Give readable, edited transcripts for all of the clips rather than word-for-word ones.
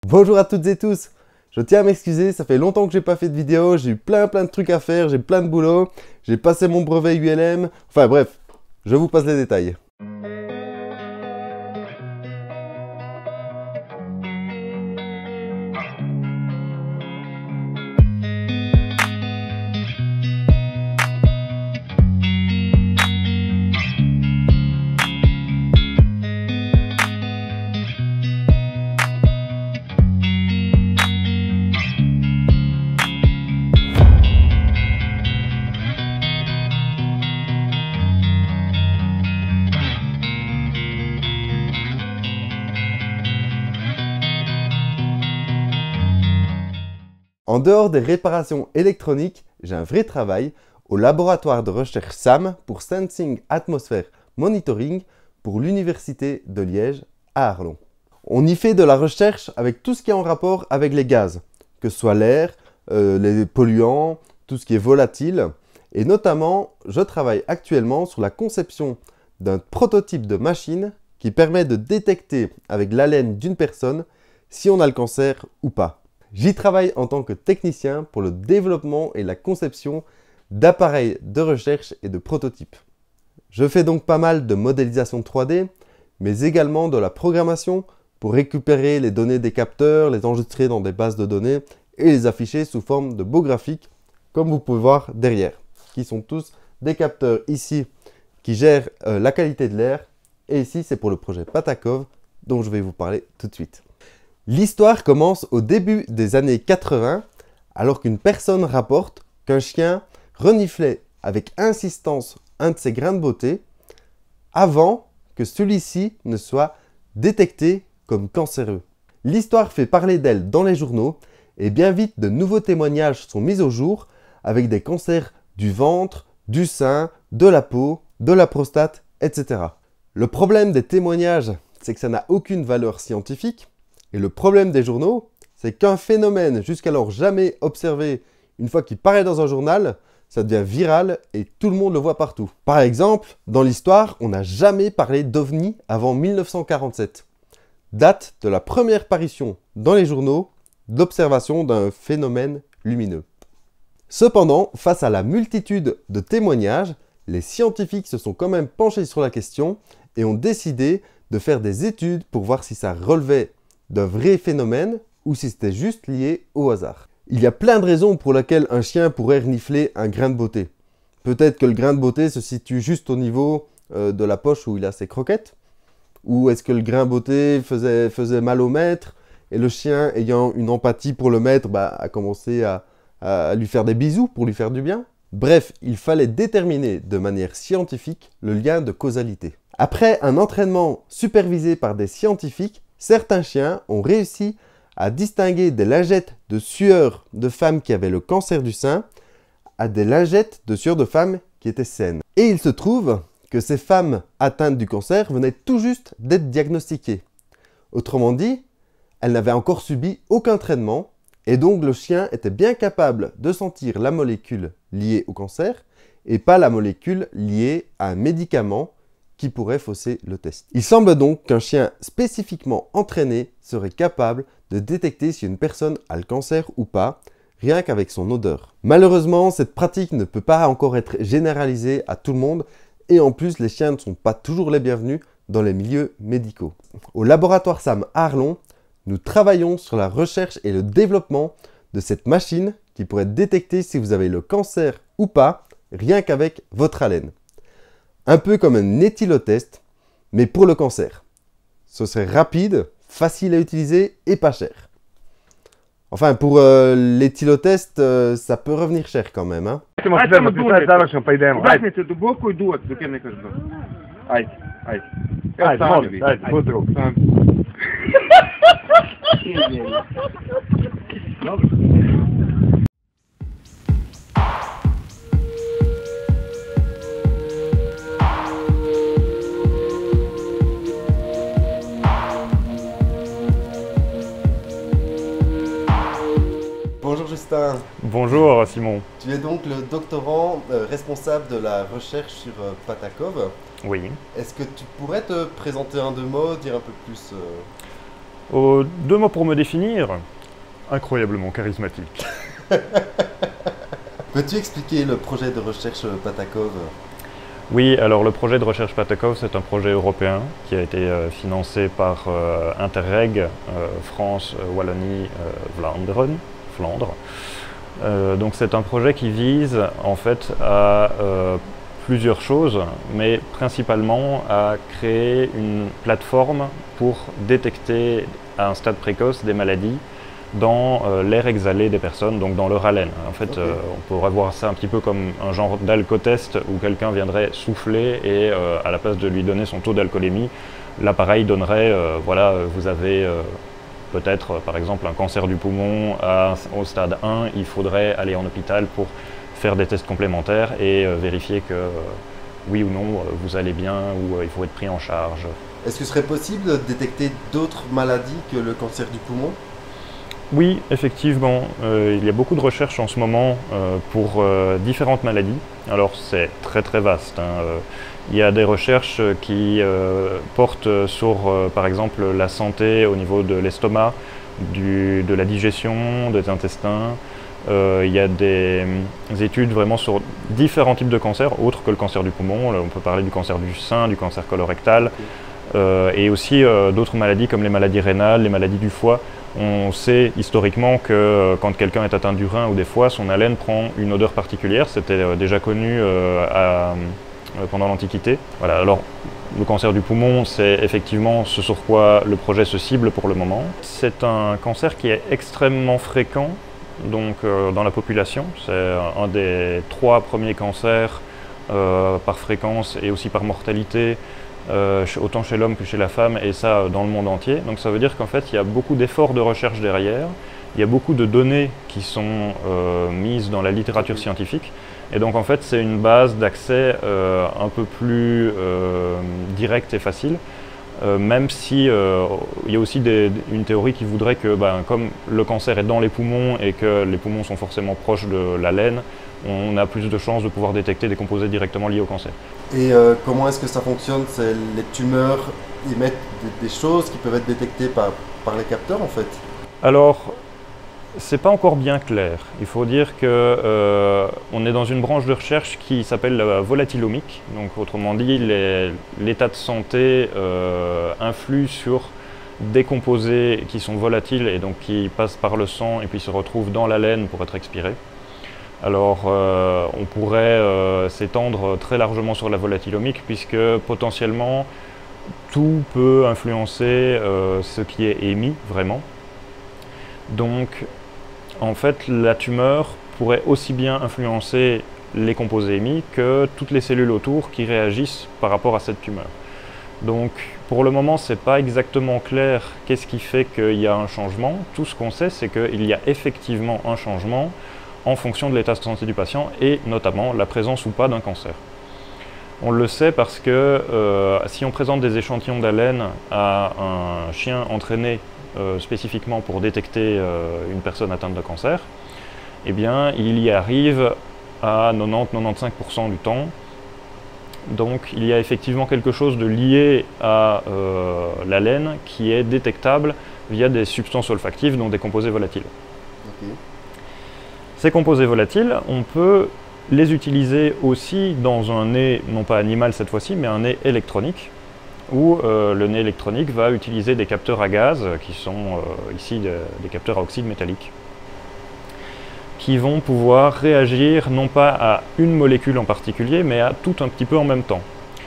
Bonjour à toutes et tous. Je tiens à m'excuser, ça fait longtemps que j'ai pas fait de vidéo, j'ai eu plein de trucs à faire, j'ai plein de boulot, j'ai passé mon brevet ULM, enfin bref, je vous passe les détails. En dehors des réparations électroniques, j'ai un vrai travail au laboratoire de recherche SAM pour Sensing Atmosphere Monitoring pour l'Université de Liège à Arlon. On y fait de la recherche avec tout ce qui est en rapport avec les gaz, que ce soit l'air, les polluants, tout ce qui est volatile. Et notamment, je travaille actuellement sur la conception d'un prototype de machine qui permet de détecter avec l'haleine d'une personne si on a le cancer ou pas. J'y travaille en tant que technicien pour le développement et la conception d'appareils de recherche et de prototypes. Je fais donc pas mal de modélisation 3D, mais également de la programmation pour récupérer les données des capteurs, les enregistrer dans des bases de données et les afficher sous forme de beaux graphiques, comme vous pouvez voir derrière, qui sont tous des capteurs ici qui gèrent la qualité de l'air, et ici c'est pour le projet Patakov dont je vais vous parler tout de suite. L'histoire commence au début des années 80, alors qu'une personne rapporte qu'un chien reniflait avec insistance un de ses grains de beauté avant que celui-ci ne soit détecté comme cancéreux. L'histoire fait parler d'elle dans les journaux et bien vite de nouveaux témoignages sont mis au jour avec des cancers du ventre, du sein, de la peau, de la prostate, etc. Le problème des témoignages, c'est que ça n'a aucune valeur scientifique. Et le problème des journaux, c'est qu'un phénomène jusqu'alors jamais observé, une fois qu'il paraît dans un journal, ça devient viral et tout le monde le voit partout. Par exemple, dans l'histoire, on n'a jamais parlé d'OVNI avant 1947, date de la première parution dans les journaux d'observation d'un phénomène lumineux. Cependant, face à la multitude de témoignages, les scientifiques se sont quand même penchés sur la question et ont décidé de faire des études pour voir si ça relevait d'un vrai phénomène ou si c'était juste lié au hasard. Il y a plein de raisons pour lesquelles un chien pourrait renifler un grain de beauté. Peut-être que le grain de beauté se situe juste au niveau de la poche où il a ses croquettes. Ou est-ce que le grain de beauté faisait mal au maître et le chien, ayant une empathie pour le maître, a commencé à lui faire des bisous pour lui faire du bien. Bref, il fallait déterminer de manière scientifique le lien de causalité. Après un entraînement supervisé par des scientifiques, certains chiens ont réussi à distinguer des lingettes de sueur de femmes qui avaient le cancer du sein à des lingettes de sueur de femmes qui étaient saines. Et il se trouve que ces femmes atteintes du cancer venaient tout juste d'être diagnostiquées. Autrement dit, elles n'avaient encore subi aucun traitement et donc le chien était bien capable de sentir la molécule liée au cancer et pas la molécule liée à un médicament qui pourrait fausser le test. Il semble donc qu'un chien spécifiquement entraîné serait capable de détecter si une personne a le cancer ou pas, rien qu'avec son odeur. Malheureusement, cette pratique ne peut pas encore être généralisée à tout le monde et en plus, les chiens ne sont pas toujours les bienvenus dans les milieux médicaux. Au laboratoire SAM Arlon, nous travaillons sur la recherche et le développement de cette machine qui pourrait détecter si vous avez le cancer ou pas, rien qu'avec votre haleine. Un peu comme un éthylotest, mais pour le cancer. Ce serait rapide, facile à utiliser et pas cher. Enfin, pour l'éthylotest, ça peut revenir cher quand même. Hein. Bonjour Justin. Bonjour Simon. Tu es donc le doctorant responsable de la recherche sur Patakov. Oui. Est-ce que tu pourrais te présenter en deux mots, dire un peu plus Deux mots pour me définir, incroyablement charismatique. Peux-tu expliquer le projet de recherche Patakov? Oui, alors le projet de recherche Patakov, c'est un projet européen qui a été financé par Interreg, France, Wallonie, Flandre. Donc c'est un projet qui vise en fait à plusieurs choses, mais principalement à créer une plateforme pour détecter à un stade précoce des maladies dans l'air exhalé des personnes, donc dans leur haleine. En fait, on pourrait voir ça un petit peu comme un genre d'alcotest où quelqu'un viendrait souffler et à la place de lui donner son taux d'alcoolémie, l'appareil donnerait, voilà, vous avez peut-être par exemple un cancer du poumon au stade 1, il faudrait aller en hôpital pour faire des tests complémentaires et vérifier que oui ou non vous allez bien ou il faut être pris en charge. Est-ce que ce serait possible de détecter d'autres maladies que le cancer du poumon? Oui, effectivement, il y a beaucoup de recherches en ce moment pour différentes maladies. Alors c'est très très vaste, hein. Il y a des recherches qui portent sur par exemple la santé au niveau de l'estomac, de la digestion, des intestins. Il y a des études vraiment sur différents types de cancers, autres que le cancer du poumon. On peut parler du cancer du sein, du cancer colorectal, et aussi d'autres maladies comme les maladies rénales, les maladies du foie. On sait historiquement que quand quelqu'un est atteint du rein ou des foies, son haleine prend une odeur particulière. C'était déjà connu pendant l'Antiquité. Voilà. Alors, le cancer du poumon, c'est effectivement ce sur quoi le projet se cible pour le moment. C'est un cancer qui est extrêmement fréquent donc, dans la population. C'est un des 3 premiers cancers par fréquence et aussi par mortalité. Autant chez l'homme que chez la femme, et ça dans le monde entier. Donc ça veut dire qu'en fait il y a beaucoup d'efforts de recherche derrière, il y a beaucoup de données qui sont mises dans la littérature scientifique, et donc en fait c'est une base d'accès un peu plus directe et facile, même si il y a aussi une théorie qui voudrait que comme le cancer est dans les poumons et que les poumons sont forcément proches de la laine, on a plus de chances de pouvoir détecter des composés directement liés au cancer. Et comment est-ce que ça fonctionne? Les tumeurs émettent des choses qui peuvent être détectées par les capteurs en fait? Alors, c'est pas encore bien clair. Il faut dire que on est dans une branche de recherche qui s'appelle la volatilomique. Donc, autrement dit, l'état de santé influe sur des composés qui sont volatiles et donc qui passent par le sang et puis se retrouvent dans la laine pour être expirés. Alors, on pourrait s'étendre très largement sur la volatilomique puisque potentiellement tout peut influencer ce qui est émis vraiment. Donc, en fait, la tumeur pourrait aussi bien influencer les composés émis que toutes les cellules autour qui réagissent par rapport à cette tumeur. Donc, pour le moment, ce n'est pas exactement clair qu'est-ce qui fait qu'il y a un changement. Tout ce qu'on sait, c'est qu'il y a effectivement un changement en fonction de l'état de santé du patient et notamment la présence ou pas d'un cancer. On le sait parce que si on présente des échantillons d'haleine à un chien entraîné spécifiquement pour détecter une personne atteinte de cancer, eh bien il y arrive à 90-95% du temps. Donc il y a effectivement quelque chose de lié à l'haleine qui est détectable via des substances olfactives, donc des composés volatiles. Okay. Ces composés volatiles, on peut les utiliser aussi dans un nez, non pas animal cette fois-ci, mais un nez électronique, où le nez électronique va utiliser des capteurs à gaz, qui sont ici des capteurs à oxyde métallique, qui vont pouvoir réagir non pas à une molécule en particulier, mais à tout un petit peu en même temps.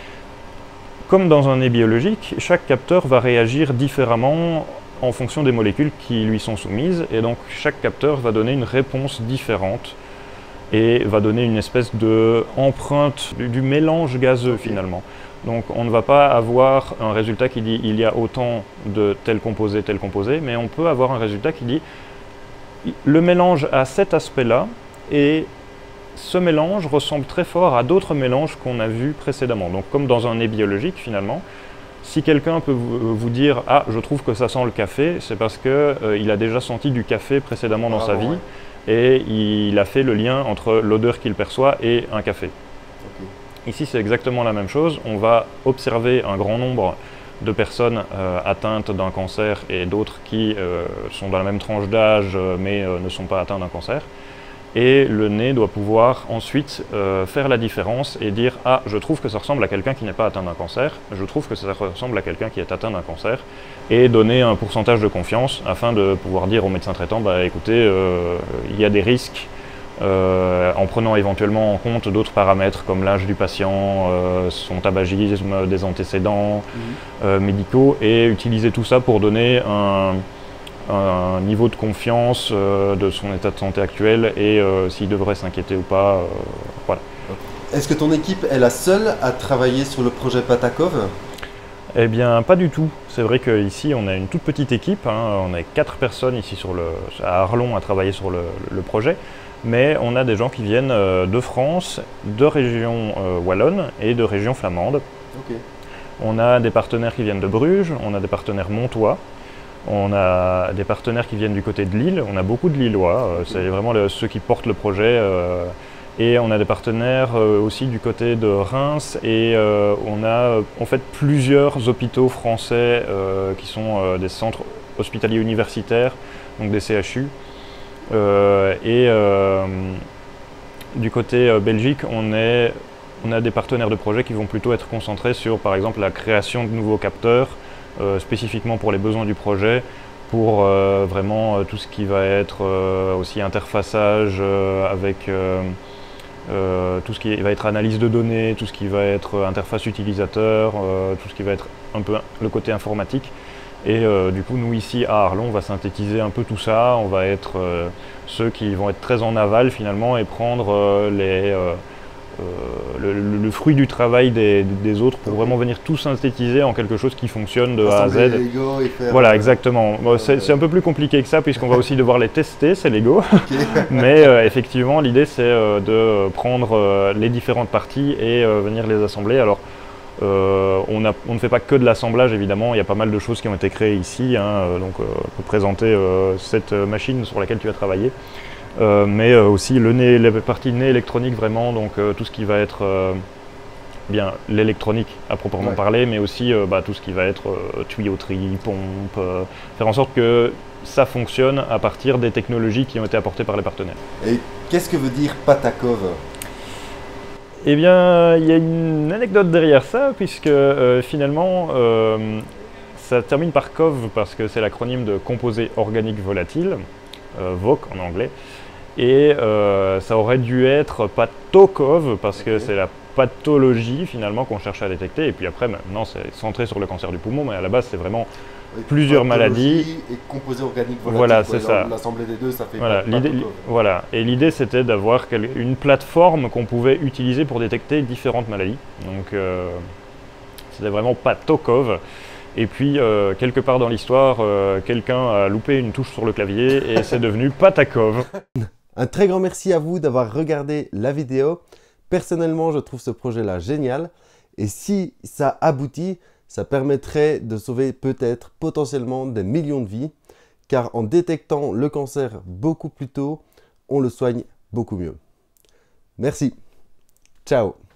Comme dans un nez biologique, chaque capteur va réagir différemment en fonction des molécules qui lui sont soumises, et donc chaque capteur va donner une réponse différente et va donner une espèce d'empreinte du mélange gazeux finalement. Donc on ne va pas avoir un résultat qui dit il y a autant de tel composé, mais on peut avoir un résultat qui dit le mélange a cet aspect-là, et ce mélange ressemble très fort à d'autres mélanges qu'on a vus précédemment. Donc comme dans un nez biologique finalement, si quelqu'un peut vous dire « Ah, je trouve que ça sent le café », c'est parce qu'il a déjà senti du café précédemment dans sa vie, ouais. Et il a fait le lien entre l'odeur qu'il perçoit et un café. Okay. Ici, c'est exactement la même chose. On va observer un grand nombre de personnes atteintes d'un cancer et d'autres qui sont dans la même tranche d'âge mais ne sont pas atteints d'un cancer. Et le nez doit pouvoir ensuite faire la différence et dire « Ah, je trouve que ça ressemble à quelqu'un qui n'est pas atteint d'un cancer, je trouve que ça ressemble à quelqu'un qui est atteint d'un cancer » et donner un pourcentage de confiance afin de pouvoir dire au médecin traitant « Bah écoutez, il y a des risques ». En prenant éventuellement en compte d'autres paramètres comme l'âge du patient, son tabagisme, des antécédents médicaux, et utiliser tout ça pour donner un niveau de confiance de son état de santé actuel et s'il devrait s'inquiéter ou pas. Voilà. Est-ce que ton équipe est la seule à travailler sur le projet Patakov? Eh bien, pas du tout. C'est vrai qu'ici, on a une toute petite équipe. On est 4 personnes ici à Arlon à travailler sur le projet. Mais on a des gens qui viennent de France, de région wallonne et de région flamande. Okay. On a des partenaires qui viennent de Bruges, on a des partenaires montois, on a des partenaires qui viennent du côté de Lille, on a beaucoup de Lillois, c'est vraiment ceux qui portent le projet. Et on a des partenaires aussi du côté de Reims et on a en fait plusieurs hôpitaux français qui sont des centres hospitaliers universitaires, donc des CHU. Du côté Belgique, on a des partenaires de projet qui vont plutôt être concentrés sur, par exemple, la création de nouveaux capteurs, spécifiquement pour les besoins du projet, pour vraiment tout ce qui va être aussi interfaçage avec tout ce qui va être analyse de données, tout ce qui va être interface utilisateur, tout ce qui va être un peu le côté informatique. Et du coup, nous ici à Arlon, on va synthétiser un peu tout ça. On va être ceux qui vont être très en aval finalement et prendre le fruit du travail des autres pour vraiment venir tout synthétiser en quelque chose qui fonctionne de A à Z. Lego et faire, voilà, exactement. Bon, c'est un peu plus compliqué que ça puisqu'on va aussi devoir les tester, c'est Lego. Okay. Mais effectivement, l'idée c'est de prendre les différentes parties et venir les assembler. Alors, on ne fait pas que de l'assemblage évidemment, il y a pas mal de choses qui ont été créées ici, donc on peut présenter cette machine sur laquelle tu as travaillé, mais aussi la partie nez électronique vraiment, donc tout ce qui va être bien l'électronique à proprement parler, mais aussi tout ce qui va être tuyauterie, pompe, faire en sorte que ça fonctionne à partir des technologies qui ont été apportées par les partenaires. Et qu'est-ce que veut dire Patakov ? Eh bien, il y a une anecdote derrière ça, puisque finalement, ça termine par COV parce que c'est l'acronyme de composé organique volatile, VOC en anglais, et ça aurait dû être PATOCOV parce que c'est la pathologie finalement qu'on cherche à détecter, et puis après maintenant c'est centré sur le cancer du poumon, mais à la base c'est vraiment plusieurs maladies. Et composé organique volatile. Voilà, c'est ça. L'assemblée des deux, ça fait voilà. Et l'idée, c'était d'avoir une plateforme qu'on pouvait utiliser pour détecter différentes maladies. Donc, c'était vraiment PATOCOV. Et puis, quelque part dans l'histoire, quelqu'un a loupé une touche sur le clavier et c'est devenu PATACOV. Un très grand merci à vous d'avoir regardé la vidéo. Personnellement, je trouve ce projet-là génial. Et si ça aboutit, ça permettrait de sauver peut-être potentiellement des millions de vies, car en détectant le cancer beaucoup plus tôt, on le soigne beaucoup mieux. Merci. Ciao.